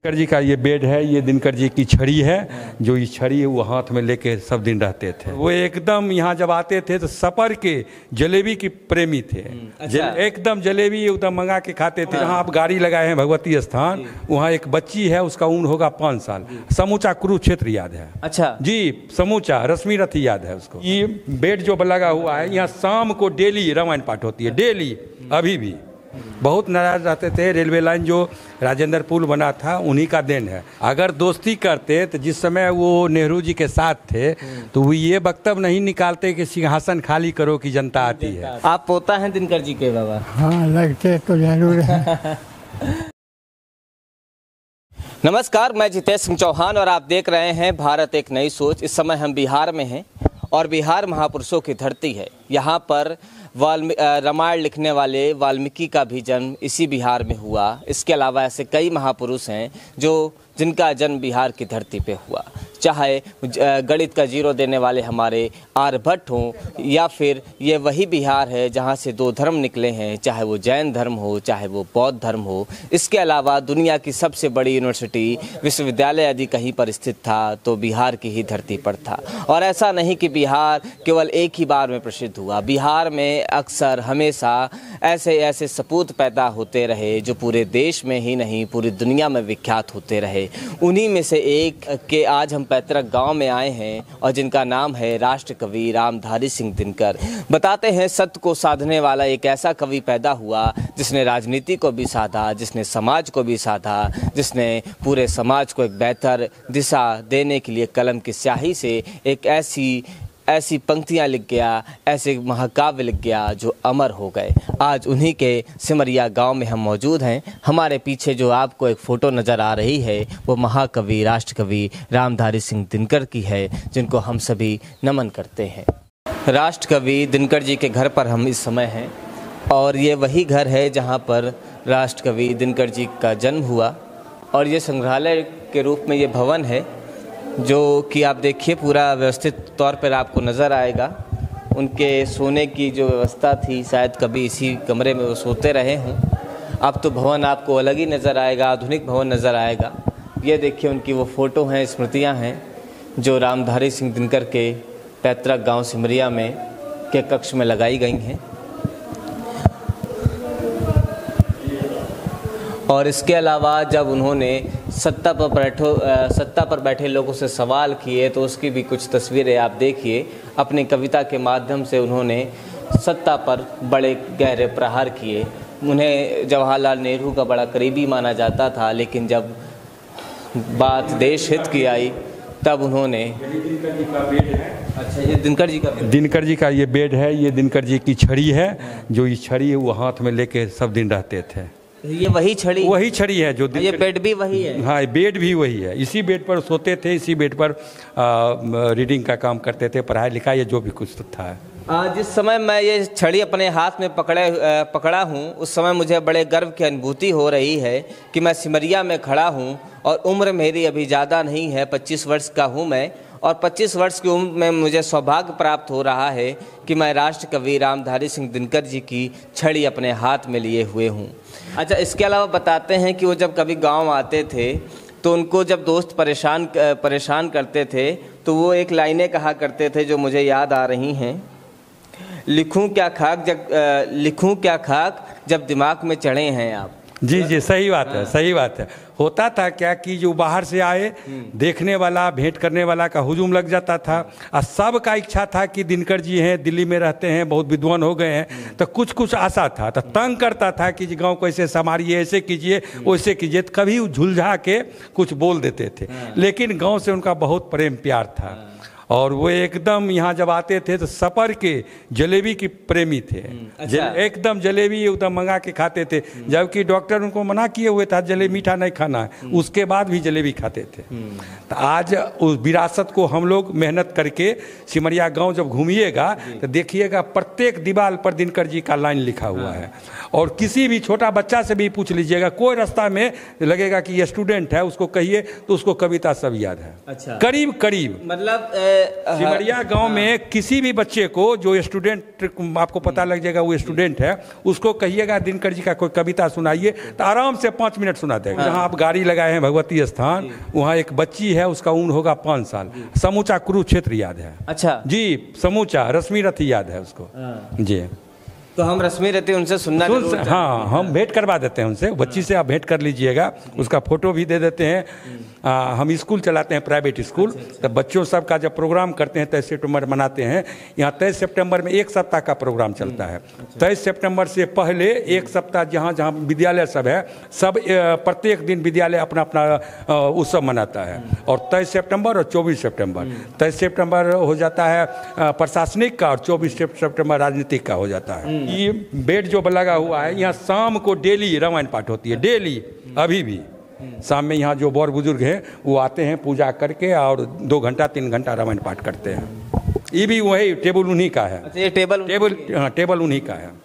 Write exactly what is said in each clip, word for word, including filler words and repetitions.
दिनकर जी का ये बेड है, ये दिनकर जी की छड़ी है, जो ये छड़ी है वो हाथ में लेके सब दिन रहते थे। वो एकदम यहाँ जब आते थे तो सफर के जलेबी की प्रेमी थे। अच्छा। जल, एकदम जलेबी एकदम मंगा के खाते थे। जहाँ आप गाड़ी लगाए हैं भगवती स्थान, वहाँ एक बच्ची है, उसका उम्र होगा पाँच साल। समूचा कुरुक्षेत्र याद है। अच्छा जी, समूचा रश्मि रथ याद है उसको। ये बेड जो लगा हुआ है, यहाँ शाम को डेली रामायण पाठ होती है, डेली। अभी भी बहुत नाराज रहते थे। रेलवे लाइन जो राजेंद्र पुल बना था उन्हीं का देन है। अगर दोस्ती करते तो जिस समय वो नेहरू जी के साथ थे तो वो ये वक्तव्य नहीं निकालते कि सिंहासन खाली करो कि जनता आती है। आप पोता हैं दिनकर जी के बाबा? हाँ, लगते तो जरूर है। नमस्कार, मैं जितेश सिंह चौहान और आप देख रहे हैं भारत एक नई सोच। इस समय हम बिहार में हैं और बिहार महापुरुषों की धरती है। यहाँ पर वाल्मी रामायण लिखने वाले वाल्मीकि का भी जन्म इसी बिहार में हुआ। इसके अलावा ऐसे कई महापुरुष हैं जो जिनका जन्म बिहार की धरती पे हुआ। चाहे गणित का जीरो देने वाले हमारे आर्यभट्ट हों या फिर ये वही बिहार है जहाँ से दो धर्म निकले हैं, चाहे वो जैन धर्म हो चाहे वो बौद्ध धर्म हो। इसके अलावा दुनिया की सबसे बड़ी यूनिवर्सिटी विश्वविद्यालय यदि कहीं पर स्थित था तो बिहार की ही धरती पर था। और ऐसा नहीं कि बिहार केवल एक ही बार में प्रसिद्ध हुआ। बिहार में अक्सर हमेशा ऐसे ऐसे सपूत पैदा होते रहे जो पूरे देश में ही नहीं पूरी दुनिया में विख्यात होते रहे। उन्हीं में से एक के आज हम पैतृक गांव में आए हैं और जिनका नाम है राष्ट्र कवि रामधारी सिंह दिनकर। बताते हैं सत्य को साधने वाला एक ऐसा कवि पैदा हुआ जिसने राजनीति को भी साधा, जिसने समाज को भी साधा, जिसने पूरे समाज को एक बेहतर दिशा देने के लिए कलम की स्याही से एक ऐसी ऐसी पंक्तियाँ लिख गया, ऐसे महाकाव्य लिख गया जो अमर हो गए। आज उन्हीं के सिमरिया गांव में हम मौजूद हैं। हमारे पीछे जो आपको एक फ़ोटो नज़र आ रही है वो महाकवि राष्ट्रकवि रामधारी सिंह दिनकर की है, जिनको हम सभी नमन करते हैं। राष्ट्रकवि दिनकर जी के घर पर हम इस समय हैं और ये वही घर है जहाँ पर राष्ट्रकवि दिनकर जी का जन्म हुआ। और ये संग्रहालय के रूप में ये भवन है जो कि आप देखिए पूरा व्यवस्थित तौर पर आपको नज़र आएगा। उनके सोने की जो व्यवस्था थी शायद कभी इसी कमरे में वो सोते रहे हों। अब तो भवन आपको अलग ही नज़र आएगा, आधुनिक भवन नज़र आएगा। ये देखिए उनकी वो फ़ोटो हैं, स्मृतियां हैं जो रामधारी सिंह दिनकर के पैतृक गांव सिमरिया में के कक्ष में लगाई गई हैं। और इसके अलावा जब उन्होंने सत्ता पर बैठो सत्ता पर बैठे लोगों से सवाल किए तो उसकी भी कुछ तस्वीरें आप देखिए। अपनी कविता के माध्यम से उन्होंने सत्ता पर बड़े गहरे प्रहार किए। उन्हें जवाहरलाल नेहरू का बड़ा करीबी माना जाता था, लेकिन जब बात देश हित की आई तब उन्होंने अच्छा ये दिनकर जी का दिनकर जी का ये बेड है, ये दिनकर जी की छड़ी है, जो ये छड़ी है वो हाथ में लेके सब दिन रहते थे। ये वही छड़ी वही छड़ी है जो ये बेड भी वही है। हाँ, बेड भी वही है। इसी बेड पर सोते थे, इसी बेड पर आ, रीडिंग का काम करते थे, पढ़ाई लिखाई या जो भी कुछ था। आज जिस समय मैं ये छड़ी अपने हाथ में पकड़े पकड़ा हूँ उस समय मुझे बड़े गर्व की अनुभूति हो रही है कि मैं सिमरिया में खड़ा हूँ और उम्र मेरी अभी ज़्यादा नहीं है, पच्चीस वर्ष का हूँ मैं। और पच्चीस वर्ष की उम्र में मुझे सौभाग्य प्राप्त हो रहा है कि मैं राष्ट्र कवि रामधारी सिंह दिनकर जी की छड़ी अपने हाथ में लिए हुए हूँ। अच्छा, इसके अलावा बताते हैं कि वो जब कभी गांव आते थे तो उनको जब दोस्त परेशान परेशान करते थे तो वो एक लाइनें कहा करते थे जो मुझे याद आ रही हैं। लिखूं क्या खाक जब लिखूं क्या खाक जब दिमाग में चढ़े हैं आप। जी जी, सही बात है, सही बात है। होता था क्या कि जो बाहर से आए देखने वाला, भेंट करने वाला का हुजूम लग जाता था और सब का इच्छा था कि दिनकर जी हैं, दिल्ली में रहते हैं, बहुत विद्वान हो गए हैं, तो कुछ कुछ आशा था, तो तंग करता था कि गांव को ऐसे संभालिए, ऐसे कीजिए, वैसे कीजिए। तो कभी झुलझा के कुछ बोल देते थे, लेकिन गाँव से उनका बहुत प्रेम प्यार था। और वो एकदम यहाँ जब आते थे तो सफर के जलेबी की प्रेमी थे। अच्छा। जल, एकदम जलेबी एकदम मंगा के खाते थे, जबकि डॉक्टर उनको मना किए हुए था जलेबी मीठा नहीं खाना है, उसके बाद भी जलेबी खाते थे। तो आज उस विरासत को हम लोग मेहनत करके सिमरिया गांव जब घूमिएगा तो देखिएगा प्रत्येक दीवार पर दिनकर जी का लाइन लिखा हुआ है। और किसी भी छोटा बच्चा से भी पूछ लीजिएगा, कोई रास्ता में लगेगा कि ये स्टूडेंट है, उसको कहिए तो उसको कविता सब याद है। अच्छा। करीब करीब मतलब सिमरिया गांव में किसी भी बच्चे को जो स्टूडेंट आपको पता लग जाएगा वो स्टूडेंट है, उसको कहिएगा दिनकर जी का कोई कविता सुनाइए तो आराम से पाँच मिनट सुना देगा। जहाँ आप गाड़ी लगाए हैं भगवती स्थान, वहाँ एक बच्ची है, उसका उम्र होगा पाँच साल, समूचा कुरुक्षेत्र याद है। अच्छा जी, समूचा रश्मि रथी याद है उसको जी। तो हम रश्मि रहते उनसे सुनना सुन, जरूर हाँ, हम भेंट करवा देते हैं उनसे, बच्ची से आप भेंट कर लीजिएगा, उसका फोटो भी दे देते हैं। आ, हम स्कूल चलाते हैं, प्राइवेट स्कूल, तब बच्चों सब का जब प्रोग्राम करते हैं तेईस सितंबर मनाते हैं, यहाँ तेईस सितंबर में एक सप्ताह का प्रोग्राम चलता है। तेईस सितंबर से पहले एक सप्ताह जहाँ जहाँ विद्यालय सब है, सब प्रत्येक दिन विद्यालय अपना अपना उत्सव मनाता है। और तेईस सितंबर और चौबीस सितंबर, तेईस सितंबर हो जाता है प्रशासनिक का और चौबीस सितंबर राजनीतिक का हो जाता है। ये बेड जो लगा हुआ है, यहाँ शाम को डेली रामायण पाठ होती है, डेली अभी भी शाम में यहाँ जो बड़ बुजुर्ग हैं वो आते हैं पूजा करके और दो घंटा तीन घंटा रामायण पाठ करते हैं। ये भी वही टेबल उन्हीं का है। अच्छा, ये टेबल टेबल हाँ, टेबल उन्हीं का है।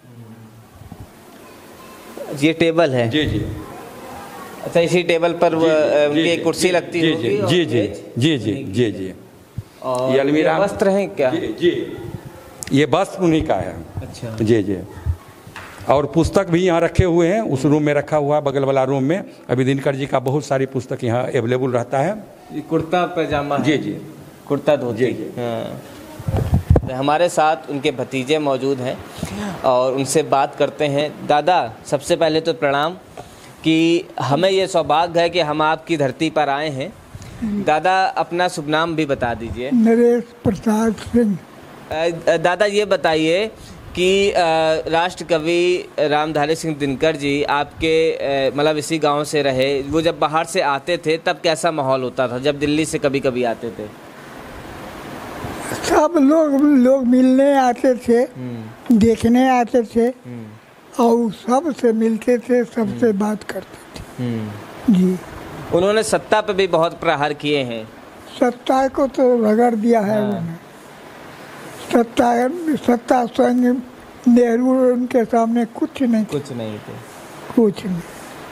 ये टेबल है जी जी। अच्छा, इसी टेबल पर उनकी एक कुर्सी लगती है। जी जी जी जी जी जी जी। और ये अलमीरा वस्त्र हैं क्या? जी जी, ये वस्त्र उन्हीं का है। अच्छा जी जी। और पुस्तक भी यहाँ रखे हुए हैं, उस रूम में रखा हुआ है, बगल वाला रूम में अभी दिनकर जी का बहुत सारी पुस्तक यहाँ अवेलेबल रहता है। ये कुर्ता पैजामा जी जी, कुर्ता धोती। जी, जी। हाँ। तो हमारे साथ उनके भतीजे मौजूद हैं और उनसे बात करते हैं। दादा, सबसे पहले तो प्रणाम कि हमें ये सौभाग्य है कि हम आपकी धरती पर आए हैं। दादा, अपना शुभ नाम भी बता दीजिए। नरेश प्रसाद सिंह। दादा, ये बताइए कि राष्ट्र कवि रामधारी सिंह दिनकर जी आपके मतलब इसी गांव से रहे, वो जब बाहर से आते थे तब कैसा माहौल होता था जब दिल्ली से कभी कभी आते थे? सब लोग लोग मिलने आते थे, देखने आते थे और सबसे मिलते थे, सबसे बात करते थे जी। उन्होंने सत्ता पे भी बहुत प्रहार किए हैं। सत्ता को तो रगड़ दिया है उन्होंने। सत्ता सत्ता स्वयं नेहरू उनके सामने कुछ नहीं कुछ नहीं थे कुछ नहीं।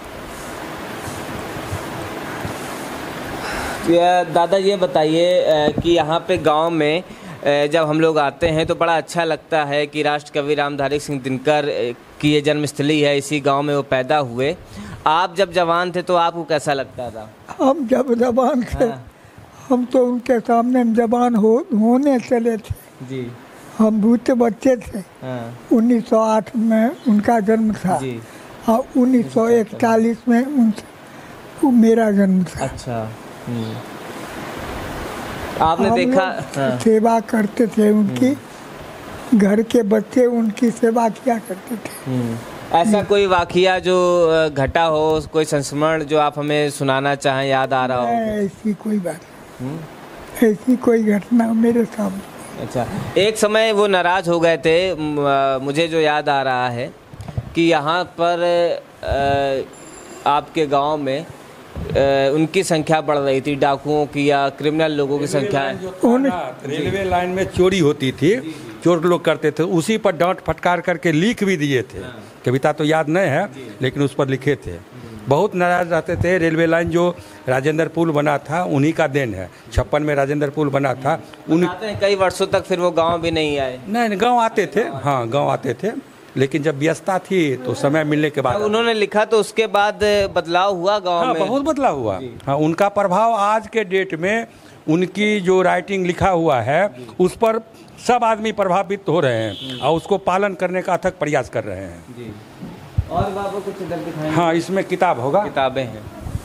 दादा, ये बताइए कि यहाँ पे गांव में जब हम लोग आते हैं तो बड़ा अच्छा लगता है कि राष्ट्र कवि रामधारी सिंह दिनकर की ये जन्मस्थली है, इसी गांव में वो पैदा हुए। आप जब जवान थे तो आपको कैसा लगता था? हम जब जवान थे, हाँ। हम तो उनके सामने जवान हो होने चले थे जी। हम भूते बच्चे थे। हाँ। उन्नीस सौ आठ में उनका जन्म था जी। और उन्नीस सौ इकतालीस में उन मेरा जन्म था। अच्छा। आपने देखा? हाँ। सेवा करते थे उनकी, घर के बच्चे उनकी सेवा किया करते थे। ऐसा कोई वाकया जो घटा हो, कोई संस्मरण जो आप हमें सुनाना चाहें, याद आ रहा हो? ऐसी कोई बात, ऐसी कोई घटना मेरे सामने। अच्छा, एक समय वो नाराज हो गए थे, मुझे जो याद आ रहा है कि यहाँ पर आपके गांव में उनकी संख्या बढ़ रही थी, डाकुओं की या क्रिमिनल लोगों की संख्या। रेलवे लाइन में चोरी होती थी, चोर लोग करते थे, उसी पर डांट फटकार करके लिख भी दिए थे। कविता तो याद नहीं है लेकिन उस पर लिखे थे। बहुत नाराज रहते थे। रेलवे लाइन जो राजेंद्र पुल बना था उन्हीं का देन है। छप्पन में राजेंद्र पुल बना था। उन कई वर्षों तक फिर वो गांव भी नहीं आए। नहीं, गांव आते थे, हाँ गांव आते थे, लेकिन जब व्यस्तता थी तो समय मिलने के बाद उन्होंने लिखा तो उसके बाद बदलाव हुआ गांव हाँ, में। बहुत बदलाव हुआ। हाँ, उनका प्रभाव आज के डेट में उनकी जो राइटिंग लिखा हुआ है उस पर सब आदमी प्रभावित हो रहे हैं और उसको पालन करने का अथक प्रयास कर रहे हैं जी। और बाबा कुछ इधर दिखाएंगे? हाँ, इसमें किताब होगा, किताबें हैं।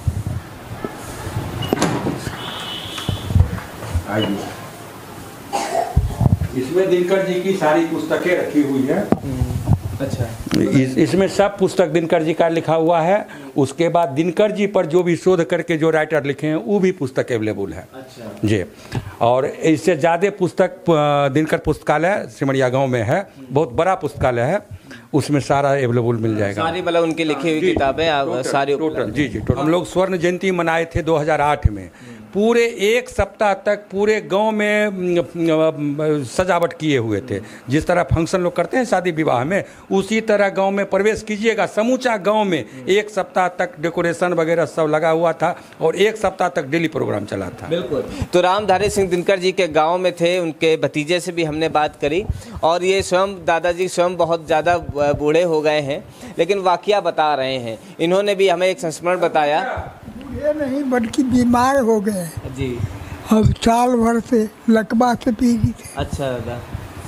इसमें दिनकर जी की सारी पुस्तकें रखी हुई है। अच्छा। इस, इसमें सब पुस्तक दिनकर जी का लिखा हुआ है। उसके बाद दिनकर जी पर जो भी शोध करके जो राइटर लिखे हैं वो भी पुस्तक अवेलेबल है। अच्छा। जी। और इससे ज़्यादा पुस्तक दिनकर पुस्तकालय सिमरिया गांव में है, बहुत बड़ा पुस्तकालय है, उसमें सारा अवेलेबल मिल जाएगा। सारी मतलब उनकी लिखी हुई किताबें सारी टोटल। जी जी टोटल। हम लोग स्वर्ण जयंती मनाए थे दो हज़ार आठ में, पूरे एक सप्ताह तक पूरे गांव में सजावट किए हुए थे। जिस तरह फंक्शन लोग करते हैं शादी विवाह में, उसी तरह गांव में प्रवेश कीजिएगा, समूचा गांव में एक सप्ताह तक डेकोरेशन वगैरह सब लगा हुआ था और एक सप्ताह तक डेली प्रोग्राम चला था। बिल्कुल। तो रामधारी सिंह दिनकर जी के गांव में थे, उनके भतीजे से भी हमने बात करी और ये स्वयं दादाजी स्वयं बहुत ज़्यादा बूढ़े हो गए हैं, लेकिन वाकया बता रहे हैं। इन्होंने भी हमें एक संस्मरण बताया। ये नहीं बल्कि बीमार हो गए जी। अब साल भर से लकवा से पीड़ित थे। अच्छा दादा।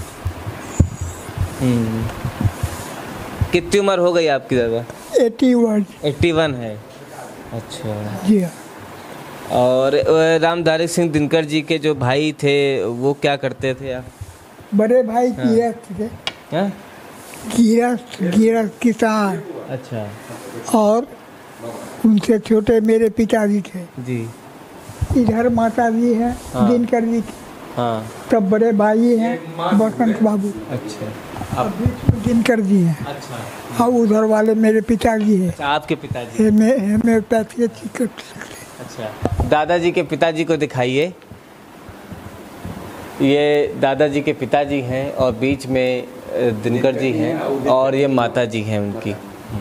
हम्म। कितनी उम्र हो गई आपकी दादा? Eighty one. एट्टी वन है। अच्छा जी हाँ। और रामधारी सिंह दिनकर जी के जो भाई थे वो क्या करते थे आप? बड़े भाई गिरस्त थे। हाँ? गिरस्त गिरस्त किसान। अच्छा। और उनसे छोटे मेरे पिताजी थे जी। इधर माता जी हैं। हाँ। दिनकर जी की। हाँ। तब बड़े भाई हैं बसंत बाबू। अच्छा। अब दिनकर जी हैं। अच्छा। और उधर वाले मेरे पिताजी हैं। अच्छा, आपके पिताजी। हेम्योपैथी अच्छी कर सकते। अच्छा, दादाजी के पिताजी को दिखाइए। ये दादाजी के पिताजी हैं और बीच में दिनकर जी हैं और ये माता जी हैं उनकी।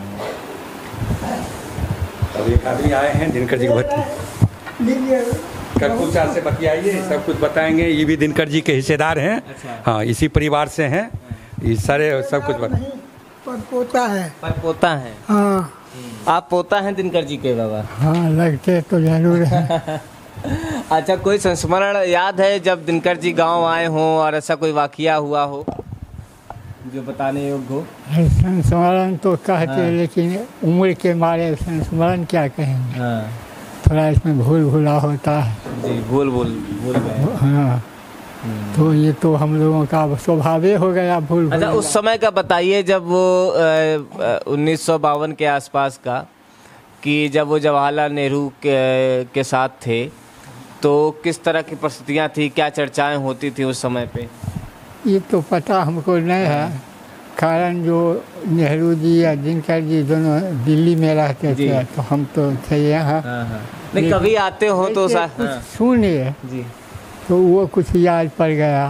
अब एक आदमी आए हैं दिनकर जी के कलकुचा से बतियाइए, सब कुछ बताएंगे। ये भी दिनकर जी के हिस्सेदार हैं। अच्छा। हाँ, इसी परिवार से हैं। ये सारे सब कुछ बता। पर पोता है। पर पोता है। हाँ। आप पोता हैं दिनकर जी के बाबा? हाँ, लगते तो जरूर है। अच्छा, कोई संस्मरण याद है जब दिनकर जी गांव आए हों और ऐसा कोई वाकया हुआ हो जो बताने योग्य हो? संस्मरण तो कहते हाँ। लेकिन उम्र के मारे संस्मरण क्या कहेंगे। हाँ। थोड़ा इसमें भूल भूला होता है। जी, भूल भूल भूल गए। हाँ। तो ये तो हम लोगों का स्वभाव हो गया भूल। अच्छा, उस समय का बताइए जब वो उन्नीस सौ बावन के आसपास का, कि जब वो जवाहरलाल नेहरू के, के साथ थे तो किस तरह की परिस्थितियाँ थी, क्या चर्चाएं होती थी उस समय पे? ये तो पता हमको नहीं है, कारण जो नेहरू जी या दिनकर जी दोनों दिल्ली में रहते थे तो हम तो थे यहाँ। नहीं, कभी आते हो तो सा... हाँ। सुनिए जी, तो वो कुछ याद पड़ गया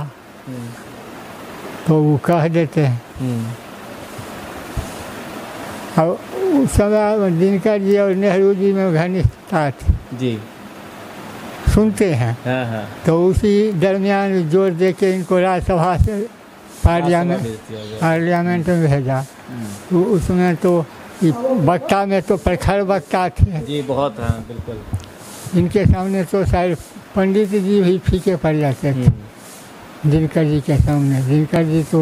तो वो कह देते हैं। अब उस समय दिनकर जी और नेहरू जी में घनिष्ठता थी जी, सुनते हैं। हाँ हाँ। तो उसी दरमियान जोर दे के इनको राज्यसभा से पार्लियामेंट पार्लियामेंट में भेजा। तो उसमें तो वक्ता में तो प्रखर वक्ता थे जी, बहुत। हाँ, बिल्कुल। इनके सामने तो शायद पंडित जी भी फीके पड़ जाते थे दिनकर जी के सामने। दिनकर जी तो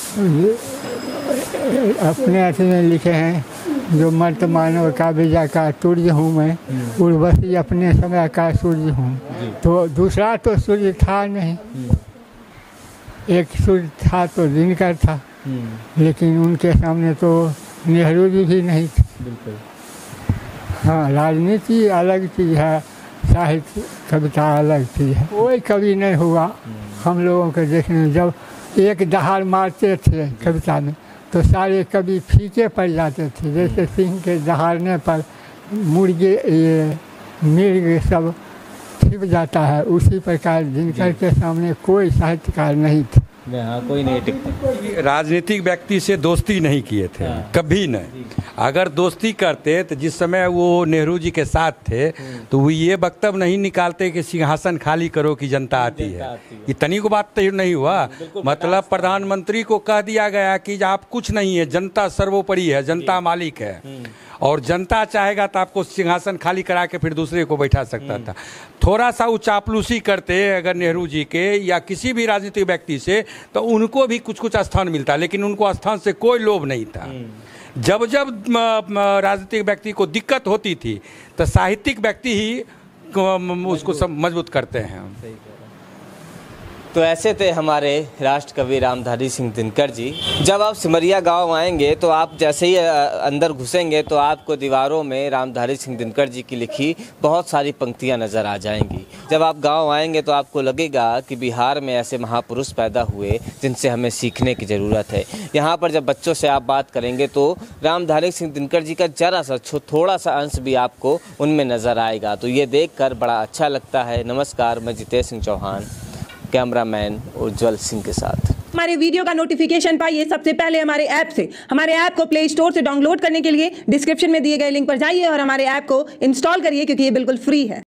अपने अर्थ में लिखे हैं, जो मर्त मानव का बीजा का सूर्य हूँ मैं, उर्वशी अपने समय का सूर्य हूँ। तो दूसरा तो सूर्य था नहीं, एक सूर्य था तो दिनकर था, लेकिन उनके सामने तो नेहरू जी भी नहीं थे। बिल्कुल। हाँ, राजनीति अलग चीज़ है, साहित्य कविता अलग चीज़ है। कोई कवि नहीं हुआ हम लोगों के देखने में। जब एक दहाड़ मारते थे कविता में तो सारे कवि फीके पड़ जाते थे। जैसे सिंह के दहाड़ने पर मुर्गे ये मृग सब छिप जाता है, उसी प्रकार दिनकर के सामने कोई साहित्यकार नहीं था। हाँ, कोई नहीं टिकता। राजनीतिक व्यक्ति से दोस्ती नहीं किए थे। हाँ। कभी नहीं। अगर दोस्ती करते तो जिस समय वो नेहरू जी के साथ थे तो वो ये वक्तव्य नहीं निकालते कि सिंहासन खाली करो कि जनता आती है। इतनी को बात तो नहीं हुआ। मतलब प्रधानमंत्री को कह दिया गया कि आप कुछ नहीं है, जनता सर्वोपरि है, जनता मालिक है और जनता चाहेगा तो आपको सिंहासन खाली करा के फिर दूसरे को बैठा सकता था। थोड़ा सा वो चापलूसी करते अगर नेहरू जी के या किसी भी राजनीतिक व्यक्ति से तो उनको भी कुछ कुछ स्थान मिलता, लेकिन उनको स्थान से कोई लोभ नहीं था। जब जब राजनीतिक व्यक्ति को दिक्कत होती थी तो साहित्यिक व्यक्ति ही उसको सब मजबूत करते हैं। तो ऐसे थे हमारे राष्ट्र कवि रामधारी सिंह दिनकर जी। जब आप सिमरिया गांव आएंगे तो आप जैसे ही अंदर घुसेंगे तो आपको दीवारों में रामधारी सिंह दिनकर जी की लिखी बहुत सारी पंक्तियां नज़र आ जाएंगी। जब आप गांव आएंगे तो आपको लगेगा कि बिहार में ऐसे महापुरुष पैदा हुए जिनसे हमें सीखने की ज़रूरत है। यहाँ पर जब बच्चों से आप बात करेंगे तो रामधारी सिंह दिनकर जी का जरा सा थोड़ा सा अंश भी आपको उनमें नज़र आएगा। तो ये देखकर बड़ा अच्छा लगता है। नमस्कार, मैं जितेश सिंह चौहान, कैमरामैन उज्जवल सिंह के साथ। हमारे वीडियो का नोटिफिकेशन पाइए सबसे पहले हमारे ऐप से। हमारे ऐप को प्ले स्टोर से डाउनलोड करने के लिए डिस्क्रिप्शन में दिए गए लिंक पर जाइए और हमारे ऐप को इंस्टॉल करिए, क्योंकि ये बिल्कुल फ्री है।